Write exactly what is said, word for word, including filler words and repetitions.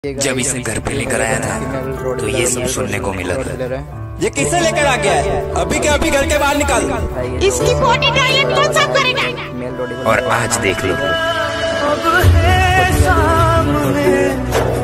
जब इसे घर पे लेकर आया था तो ये सब सुनने को मिला था। ये किसे लेकर आ गया है? अभी के अभी घर के बाहर निकाल। इसकी बॉडी टॉयलेट कौन साफ करेगा? और आज देख लो। अब है सामने